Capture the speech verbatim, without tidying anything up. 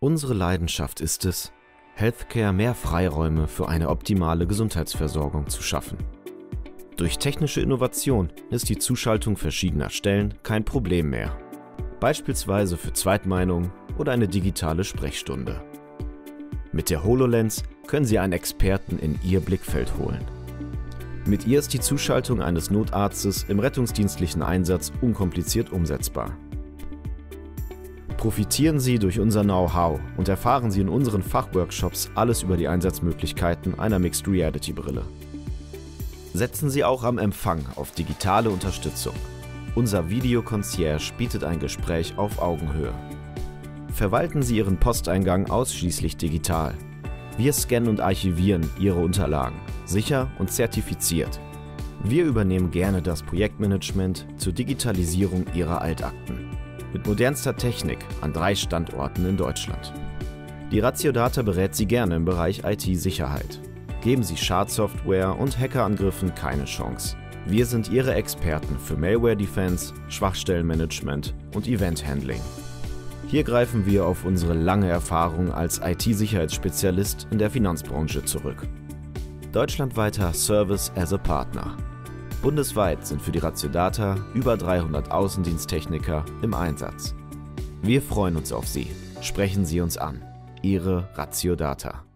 Unsere Leidenschaft ist es, Healthcare mehr Freiräume für eine optimale Gesundheitsversorgung zu schaffen. Durch technische Innovation ist die Zuschaltung verschiedener Stellen kein Problem mehr. Beispielsweise für Zweitmeinungen oder eine digitale Sprechstunde. Mit der HoloLens können Sie einen Experten in Ihr Blickfeld holen. Mit ihr ist die Zuschaltung eines Notarztes im rettungsdienstlichen Einsatz unkompliziert umsetzbar. Profitieren Sie durch unser Know-how und erfahren Sie in unseren Fachworkshops alles über die Einsatzmöglichkeiten einer Mixed Reality Brille. Setzen Sie auch am Empfang auf digitale Unterstützung. Unser Video-Concierge bietet ein Gespräch auf Augenhöhe. Verwalten Sie Ihren Posteingang ausschließlich digital. Wir scannen und archivieren Ihre Unterlagen, sicher und zertifiziert. Wir übernehmen gerne das Projektmanagement zur Digitalisierung Ihrer Altakten. Mit modernster Technik an drei Standorten in Deutschland. Die Ratiodata berät Sie gerne im Bereich I T-Sicherheit. Geben Sie Schadsoftware und Hackerangriffen keine Chance. Wir sind Ihre Experten für Malware-Defense, Schwachstellenmanagement und Event-Handling. Hier greifen wir auf unsere lange Erfahrung als I T-Sicherheitsspezialist in der Finanzbranche zurück. Deutschlandweiter Service as a Partner. Bundesweit sind für die Ratiodata über dreihundert Außendiensttechniker im Einsatz. Wir freuen uns auf Sie. Sprechen Sie uns an. Ihre Ratiodata.